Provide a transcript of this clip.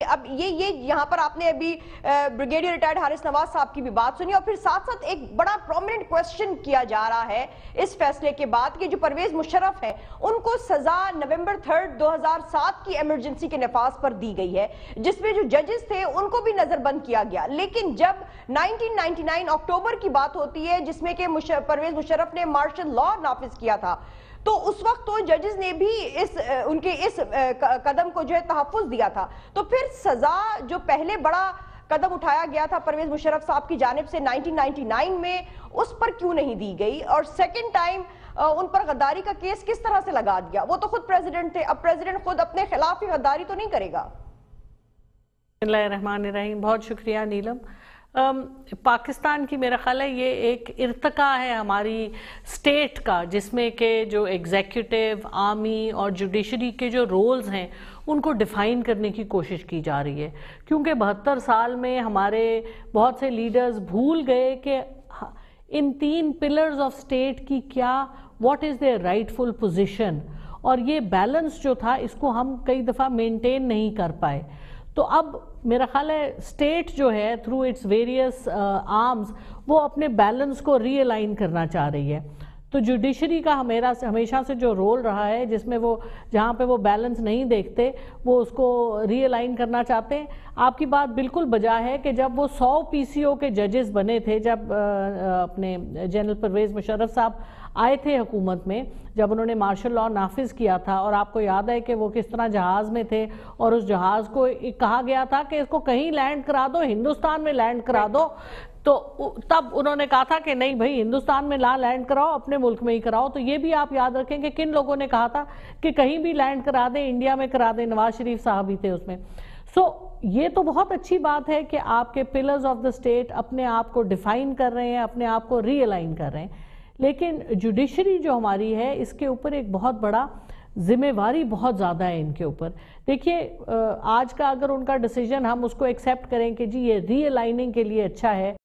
اب یہ یہاں پر آپ نے ابھی بریگیڈیئر ریٹائرڈ حارث نواز صاحب کی بھی بات سنی، اور پھر ساتھ ساتھ ایک بڑا پرومیننٹ کویسچن کیا جا رہا ہے اس فیصلے کے بعد کہ جو پرویز مشرف ہے ان کو سزا نومبر 3 2007 کی ایمرجنسی کے نفاذ پر دی گئی ہے، جس میں جو ججز تھے ان کو بھی نظر بند کیا گیا. لیکن جب 1999 اکتوبر کی بات ہوتی ہے جس میں کہ پرویز مشرف نے مارشل لا نافذ کیا تھا، تو اس وقت تو ججز نے بھی ان کے اس قدم کو جو ہے تحفظ دیا تھا. تو پھر سزا جو پہلے بڑا قدم اٹھایا گیا تھا پرویز مشرف صاحب کی جانب سے 1999 میں، اس پر کیوں نہیں دی گئی؟ اور سیکنڈ ٹائم ان پر غداری کا کیس کس طرح سے لگا دیا؟ وہ تو خود پریزیڈنٹ تھے، اب پریزیڈنٹ خود اپنے خلاف ہی غداری تو نہیں کرے گا. بسم اللہ الرحمن الرحیم. بہت شکریہ نیلم. پاکستان کی میرا خیال ہے یہ ایک ارتقا ہے ہماری سٹیٹ کا، جس میں کہ جو ایگزیکٹو، آرمی اور جوڈیشری کے جو رولز ہیں ان کو ڈیفائن کرنے کی کوشش کی جا رہی ہے، کیونکہ 72 سال میں ہمارے بہت سے لیڈرز بھول گئے کہ ان 3 پلرز آف سٹیٹ کی کیا، what is their rightful position, اور یہ بیلنس جو تھا اس کو ہم کئی دفعہ مینٹین نہیں کر پائے. تو اب میرا خیال ہے اسٹیٹ جو ہے تھرو اٹس ویریس آرمز وہ اپنے بیلنس کو ری الائن کرنا چاہ رہی ہے. تو جوڈیشری کا ہمیشہ سے جو رول رہا ہے جس میں وہ جہاں پہ وہ بیلنس نہیں دیکھتے وہ اس کو ری الائن کرنا چاہتے ہیں. آپ کی بات بالکل بجا ہے کہ جب وہ 100 PCO کے ججز بنے تھے، جب اپنے جنرل پرویز مشرف صاحب آئے تھے حکومت میں، جب انہوں نے مارشل لا نافذ کیا تھا، اور آپ کو یاد ہے کہ وہ کس طرح جہاز میں تھے اور اس جہاز کو کہا گیا تھا کہ اس کو کہیں لینڈ کرا دو، ہندوستان میں لینڈ کرا دو، تو تب انہوں نے کہا تھا کہ نہیں بھائی ہندوستان میں لینڈ کراؤ، اپنے ملک میں ہی کراؤ. تو یہ بھی آپ یاد رکھیں کہ کن لوگوں نے کہا تھا کہ کہیں بھی لینڈ کرا دیں، انڈیا میں کرا دیں. نواز شریف صاحب بھی تھے اس میں. یہ تو بہت اچھی بات ہے کہ آپ کے پلرز آف دا اسٹیٹ اپنے آپ کو ڈیفائن کر رہے ہیں، اپنے آپ کو ری الائن کر رہے ہیں. لیکن جوڈیشری جو ہماری ہے اس کے اوپر ایک بہت بڑا ذمہ واری بہت زیادہ ہے ان کے اوپر. دیکھیے آج کا اگر ان کا ڈیسیجن ہم اس کو ایکسیپٹ کریں کہ جی یہ ری الائننگ کے لیے اچھا ہے،